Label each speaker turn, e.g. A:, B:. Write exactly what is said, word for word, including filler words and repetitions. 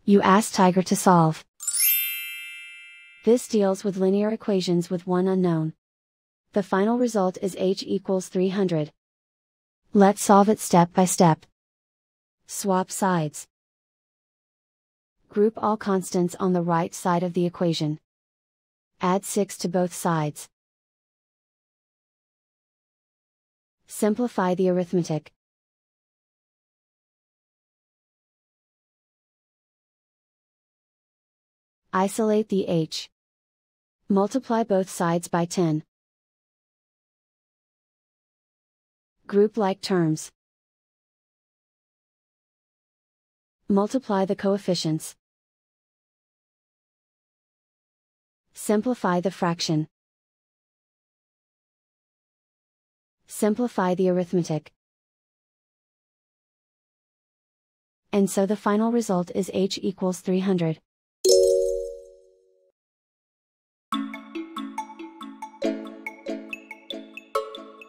A: You ask Tiger to solve. This deals with linear equations with one unknown. The final result is h equals three hundred. Let's solve it step by step. Swap sides. Group all constants on the right side of the equation. Add six to both sides. Simplify the arithmetic. Isolate the h. Multiply both sides by ten. Group like terms. Multiply the coefficients. Simplify the fraction. Simplify the arithmetic. And so the final result is h equals three hundred.